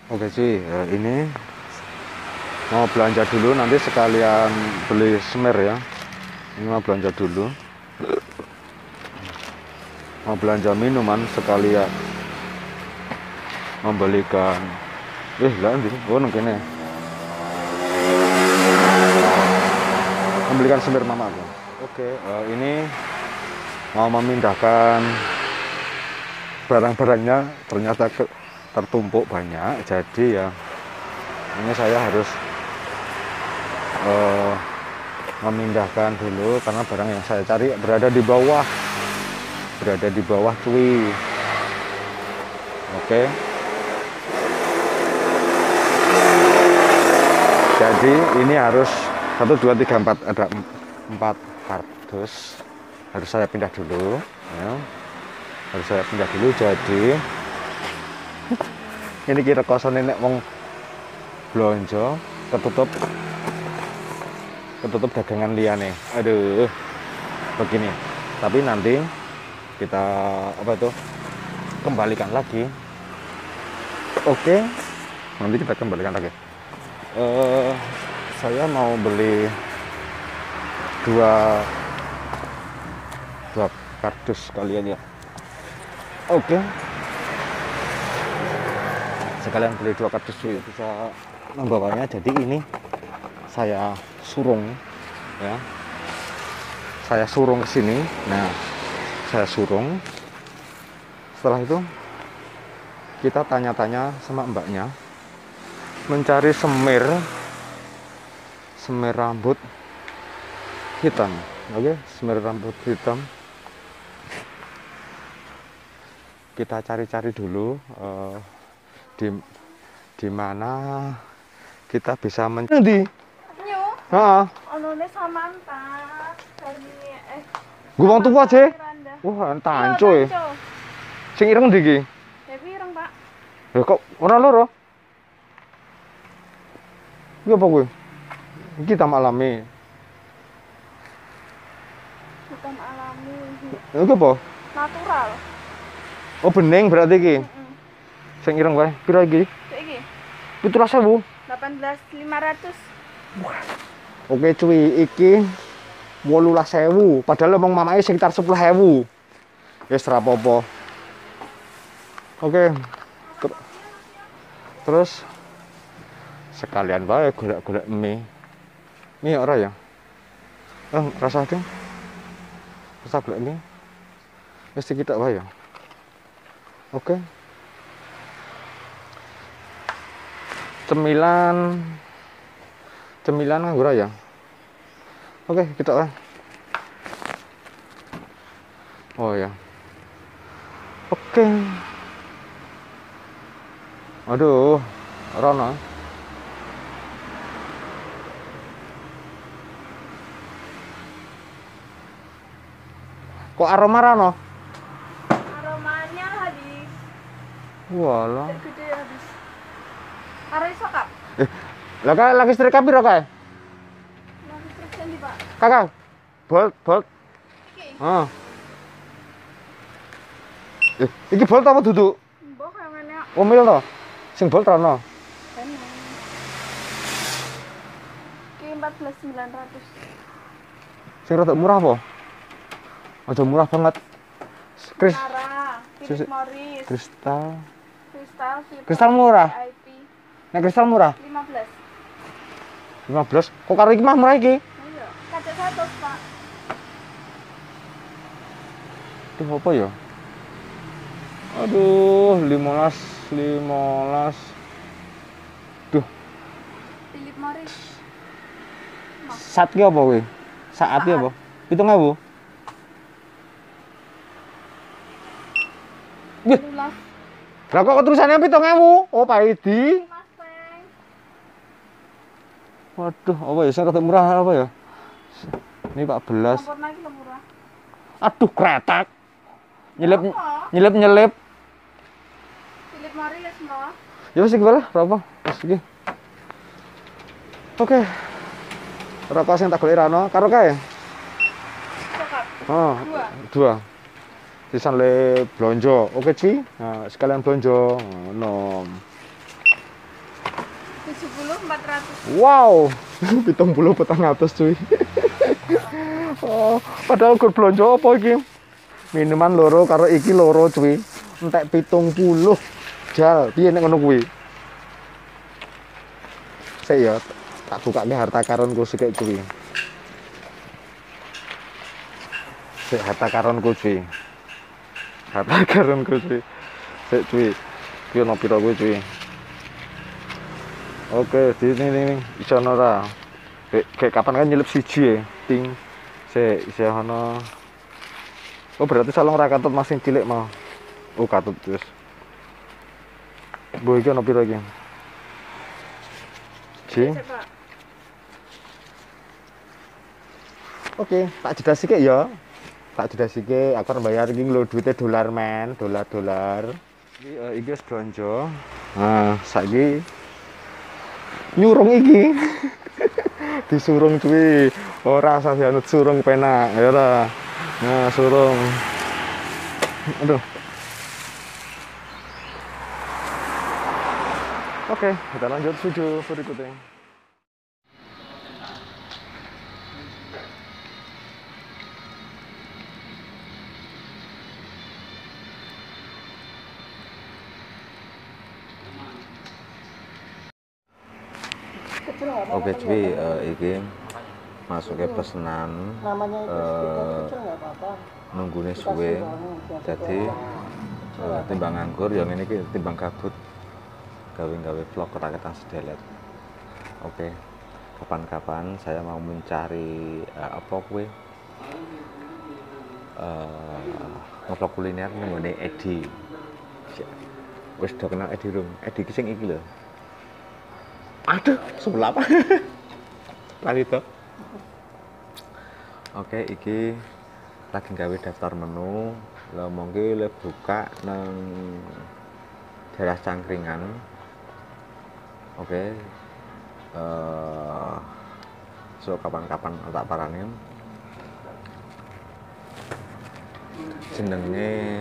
Oke sih, ini mau belanja dulu, nanti sekalian beli semir ya. Ini mau belanja dulu, mau belanja minuman sekalian membelikan. Lah nanti, kene. Membelikan semir mama aku. Oke, ini mau memindahkan barang-barangnya, ternyata tertumpuk banyak, jadi ya ini saya harus memindahkan dulu karena barang yang saya cari berada di bawah cuy. Oke, jadi ini harus 1 2 3 4, ada 4 kardus harus saya pindah dulu ya. Jadi ini kira kosan nenek wong blonjo ketutup dagangan liane. Aduh, begini. Tapi nanti kita kembalikan lagi. Oke, nanti kita kembalikan lagi. Saya mau beli dua kardus kalian ya. Oke. Sekalian beli 2 kardus ya, bisa membawanya. Jadi ini saya surung ya. Saya surung ke sini. Nah, saya surung. Setelah itu kita tanya-tanya sama mbaknya mencari semir rambut hitam. Oke, semir rambut hitam. Kita cari-cari dulu di mana kita bisa mencari. Heeh. Onone Samanta dari Gua tuwa aja. Wah, tanco ya. Sing ireng ndi iki? Ya pirang, Pak? Ya kok ora loro? Iki apa kuwi? Iki hitam alami. Hitam alami. Iki apa? Natural. Oh, bening berarti iki. Sing ireng wae. Pira iki? Cek iki. 17.000. 18.500. Oke cuy, iki 18.000. Padahal emang mamanya sekitar 10.000. Wis ra apa-apa. Oke. Terus sekalian wae golek-golek mie. Mie ora ya? Rasa dong. Rasa golek mie. Mesti kita wae ya. Oke. Cemilan nganggo ora ya? Oke, kita lah. Oh ya. Oke. Aduh, Rono. Kok aroma Rono? Aromanya habis. Walah. Gede habis. Karo iso, Kak? Lah kae lagi setrika piro kae? Lagi persen di, Pak. Kakak. Bolt. Iki. Heeh. Iki bolt apa duduk? Mbok kayane Omil to. Sing bolt rono. bener. Iki 14.900. Sing rada murah apa? Aja murah banget. Nara, Philip Morris, Kristal Kristal murah. VIP Nek kristal murah. 15. 15. Kok karo iki mah murah iki? Iya, kaca 100, Pak. Duh apa ya? Aduh, 15. Duh, Philip Morris. saat ki apa kuwi? Saat ki apa? 7.000. Wih, Lulas. lah kok terusannya 7.000? Oh, Pak Edi. Mas Peng. Waduh, apa ya? Sing rada murah apa ya? Ini 14. Kompor lagi lo murah. Aduh, kretek. Nyelip. Philip Morris loh. Ya wis iki wae lah, ora apa. Wis iki. Oke. Rokok sing tak golek rano karo kae. Coklat. Oh, 2. Sisan le blonjo. Oke, Ci. Nah, sekalian blonjo. Ngono. 400. Wow, 70.400 cuy. Oh, padahal gur blonjo apa iki? Minuman loro karo iki loro cuy. Entek 70. Jal, piye nek ngono kuwi? Sik ya, tak bukake harta karunku sik cuy. Sik harta karunku cuy. Harta karunku cuy. Sik cuy. Piye no pira kuwi cuy? Oke, di ini iso ora. Kayak kapan kan nyelip siji ya, ting. Sik ono. Oh, berarti salong ora katut masing cilik mau. Oh, katut terus. Bu iki ono pira iki? Ji. Coba. Oke, tak jedasike ya. Tak jedasike, aku arep bayar iki lho duite dolar men, dolar. Iki wis blonjo. Nah, saiki nyurung iki. Disurung cuy. Ora usah dianut surung penak, ya ora. Nah, surung. Aduh. Oke, kita lanjut video berikutnya. Oke cuy, iki masuknya pesanan nunggune suwe, jadi timbang nganggur yang ini timbang kabut gawe vlog kerakyatan sedelet. Oke, kapan-kapan saya mau mencari apa kue ngevlog kuliner nunggune Edi. Wis do kenal Edi rum, Edi ki sing iki lho. Aduh, sebelah apa? Lali to. Oke, iki lagi gawe daftar menu. Lah monggo le buka nang daerah Cangkringan. Oke. So kapan-kapan tak parani. Jenenge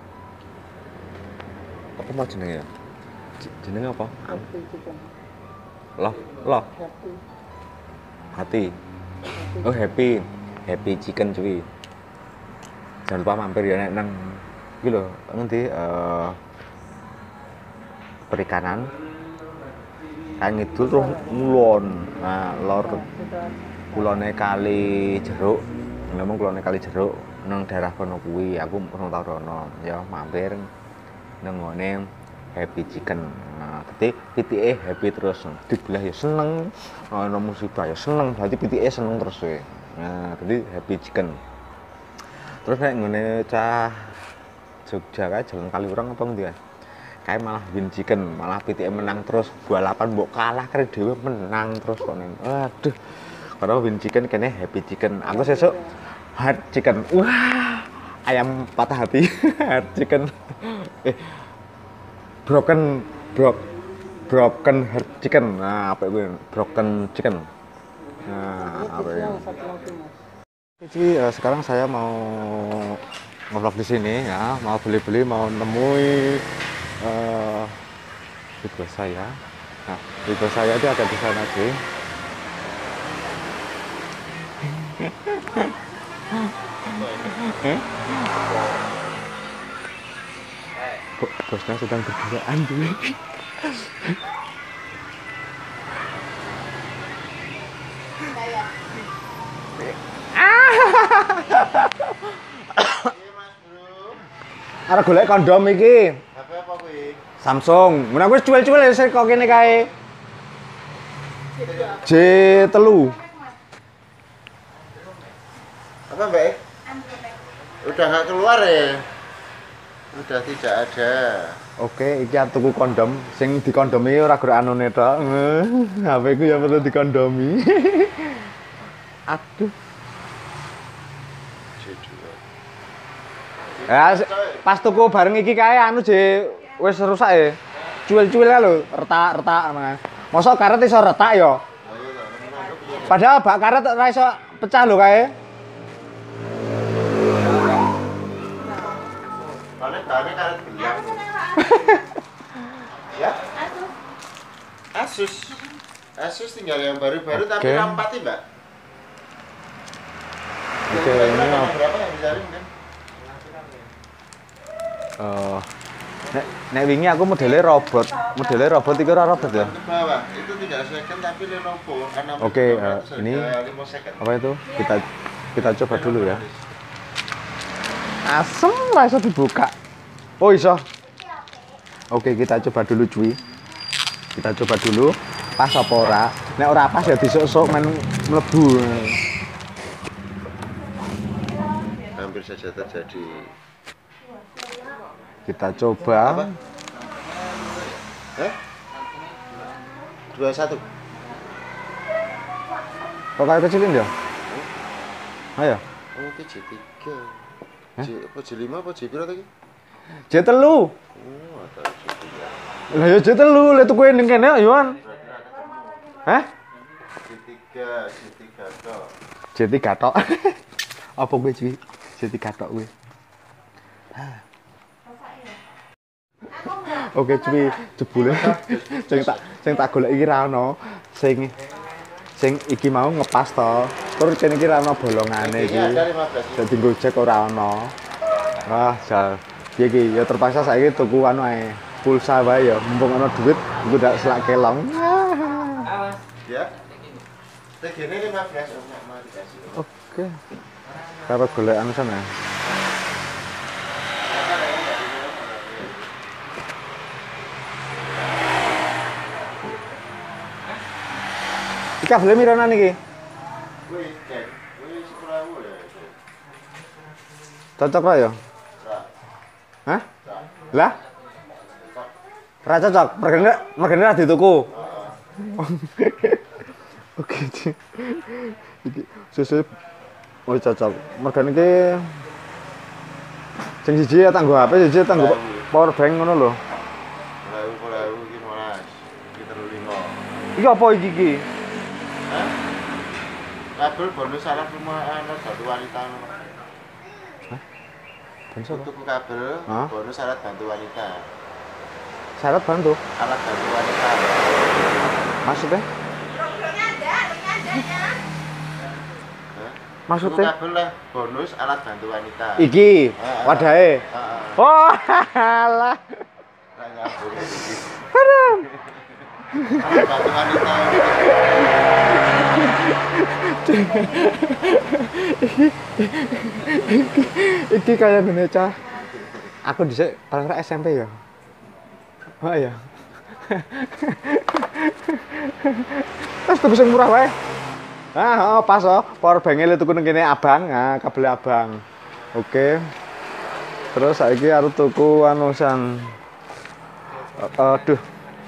apa mau jenenge ya? Jenenge apa? Loh. Hati. Oh, happy chicken cuy. Jangan lupa mampir ya nek nang iki lho, ngendi perikanan. Kan ngidul terus ngulon. Nah, lor kulone Kali Jeruk. Ngomong kulone Kali Jeruk nang daerah kono kuwi. Aku pernah tau rono. Ya mampir nang ngene Happy Chicken. Nah, jadi pitike happy terus. Dibelah ya seneng. Ana musibah ya seneng. Berarti pitike seneng terus we. Nah, jadi Happy Chicken. Terus nek ngene cah Jogja kae Jalan Kaliurang apa ngendi kae? Kae malah win chicken, malah pitike menang terus. Balapan mbok kalah kare dhewe menang terus kok ning. Aduh. Karena win chicken kene Happy Chicken. Aku sesuk Heart Chicken. Wah, ayam patah hati. Heart Chicken. Broken Heart Chicken. Nah, apa itu? Broken Chicken. Nah, apa ya? Jadi sekarang saya mau ngevlog di sini ya, mau beli-beli, mau nemui ibu saya. Nah, ibu saya itu ada di sana sih. Bosnya sedang berduaan dulu. Arep golek kondom iki. HP apa kuwi? Samsung. Mun aku wis cuwil-cuwil sik kok kene kae. J3. Apa, Mbak? Udah nggak keluar ya? Udah tidak ada. Oke, iki arep tuku kondom sing dikondomi ora gur anune tok. HP ku ya perlu dikondomi. Aduh. Ya, pas tuku bareng iki kae anu je wis rusak ya. Cuwil-cuwil kae lho, retak-retak ngono. Mosok karet iso retak ya? Padahal bak karet ora iso pecah lho kae. Bahannya karet gelang. Ya? Asus. Asus tinggal yang baru-baru tapi Oke. rampati, Mbak. Oke, Kira-kira ini tanggal berapa yang dicari mungkin? nek wingi aku modelnya robot iki ora robot ya. Ke bawah, itu tidak second tapi Lenovo karena Oke, 600 ini harga 5 second. apa itu? Kita coba dulu ya. Asem lah iso dibuka. Oh iso. Oke, kita coba dulu cuy. Kita coba dulu pas apa ora. Nek ora pas ya disuk-suk men mlebu. Hampir saja terjadi. Kita coba. Apa? 21. Kok kayak kecilin ya? Ayo. Oh, itu J3. Apa J5 apa J piro tadi? J3. Oh, ada J3. Lah ya J3 lha tuku ning kene yo, Yohan. Hah? J3 tok. J3 tok. Apa gue cuy? J3 tok gue. Oke cuy, jebule sing tak golek iki ra ono. Sing iki mau ngepas to. Terus kene iki ra ono bolongane iki. Ini ada 15. Dadi Gojek ora ono. Wah, jal. Piye iki ya terpaksa saiki tuku anu ae. Pulsa wae ya, mumpung ono duit iku ndak selak kelong. Ya. Tegene 15 om mari kasih. Oke. Karo golek anu sana. Iki kabel mironan iki. Wih, Ken. Wih, 10.000 ya. Cocok ra ya? Hah? Lah? Ra cocok, mergane ra dituku. Oke, Ci. Iki susu oh cocok. Mergane iki sing siji ya tanggo HP, siji tanggo power bank ngono lho. 10.000 iki 12. Iki 35. Iki apa iki? Hah? Kabel bonus syarat rumah anak bantu wanita. Bantu apa? Tuku kabel Hah? bonus syarat bantu wanita. Syarat bantu. Alat bantu wanita. Maksudnya? Hah? Maksudnya? Tuku kabel lah bonus alat bantu wanita. Iki wadahe. Heeh. Oh, alah. Ra nyambung iki. Aduh. Alat bantu wanita. Iki kayak gini cah. Aku dhisik paling ra SMP ya. Oh iya. Terus tuku sing murah wae. Ah, oh, pas oh. Power bank-e tuku ning kene abang. Nah, kabel abang. Oke. Terus saiki arep tuku anu san. Aduh.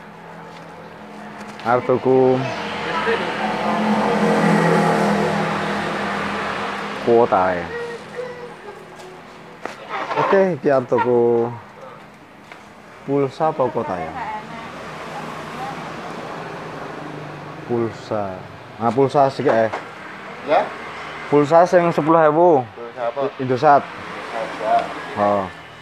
Arep tuku kuota ya. Oke, iki arep tuku pulsa apa kuota ya? Pulsa. Nah, pulsa sik Ya? Pulsa sing 10.000. Terus apa? Indosat. Saja. Oh.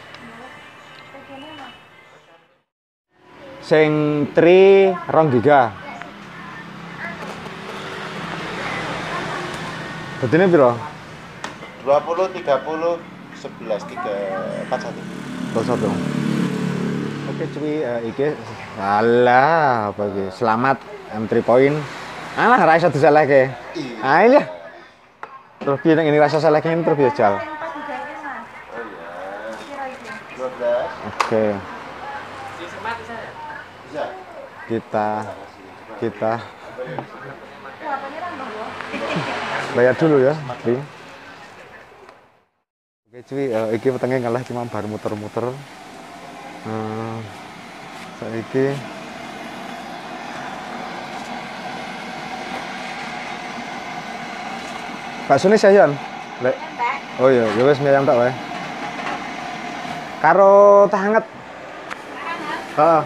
Sing 3 2 giga. Dadine piro? 20 30 11 3 41. Terus satu. Oke cuy, iki alah apa iki? Selamat M3 point. Alah ra iso diselehke. Iya. Ah ini. Terus piye nek ini rasa selehke ini terus biasa. Oh iya. 12. Oke, Bisa. kita bayar dulu ya, Tri. Oke cuy, iki wetenge ngalah cuma baru muter-muter. Saiki baksone sayon. Lek. Oh iya, ya wis mie ayam tok wae. Karo teh hangat. Heeh.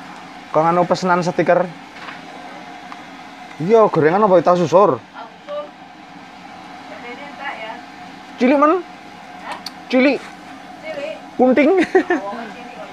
Kok anu pesenan stiker? Iya, gorengan apa tahu susur? Cilik men. Cilik. Cilik. Kunting. Oh, cilik kaya.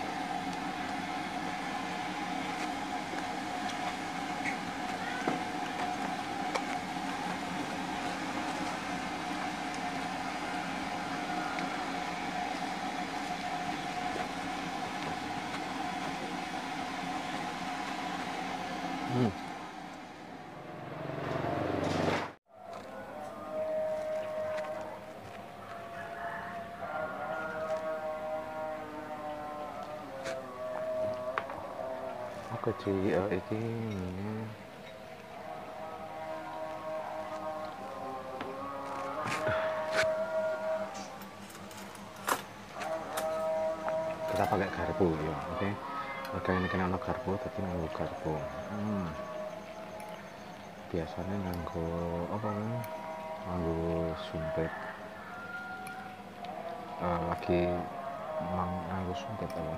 Oke cuy, iki ini. Kita pakai garpu ya, oke. Oke, ini kena garpu, tapi nganggo garpu. Biasanya nganggo apa namanya? Nganggo sumpit. Lagi nganggo sumpit apa?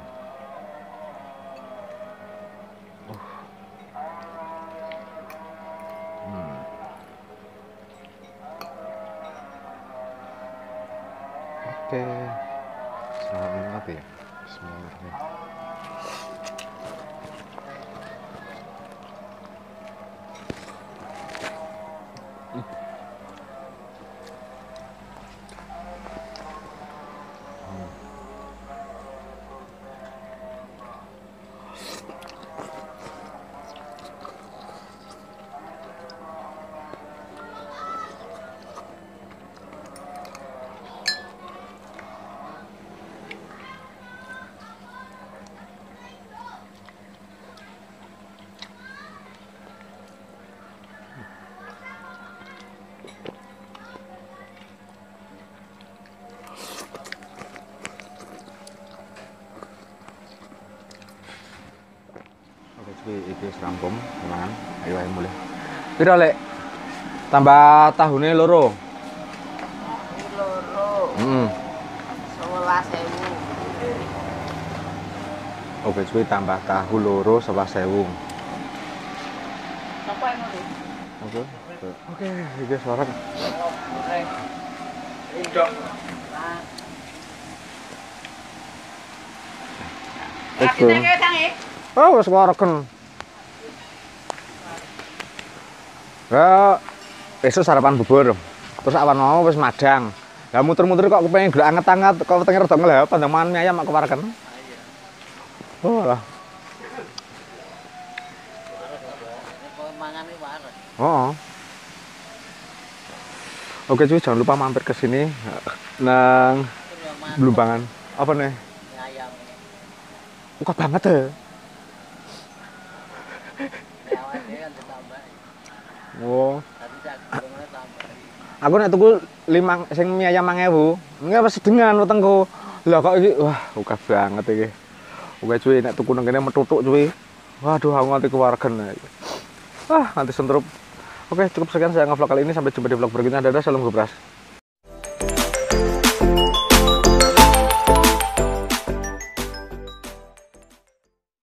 Oke, selamat menikmati ya. Bismillahirrahmanirrahim. Iki serampung, teman. Ayo mulai. Piro lek? Tambah tahune loro. Loro. 11.000. Oke, cuy tambah tahu loro 11.000. Sapa yang ngono? Oke. Oke, iki suara. Indok. Oke. Kita tangi. Oh, wis wareken. Ya, esuk sarapan bubur. Terus awan mau wis madang. Lah muter-muter kok kepengin gelek anget-anget, kok wetenge rada ngelep pandangan mie ayam mak kewareken. Oh lah. Mangan iki waras. Oh. Oke cuy, jangan lupa mampir ke sini nang Blumbangan. Apa nih? Ayam. Kok banget ya? Awake kan ditambah. Oh. Tapi sak durungane tambah. Aku nek tuku 5 sing mie ayam 5.000. Engke wis sedengan wetengku. Lah kok iki wah, akeh banget iki. Oke cuy, nek tuku nang kene metutuk cuy. Waduh, aku nganti kewaregen. Wah, nganti sentrup. Oke, cukup sekian saya nge-vlog kali ini. Sampai jumpa di vlog berikutnya. Dadah, salam gebras.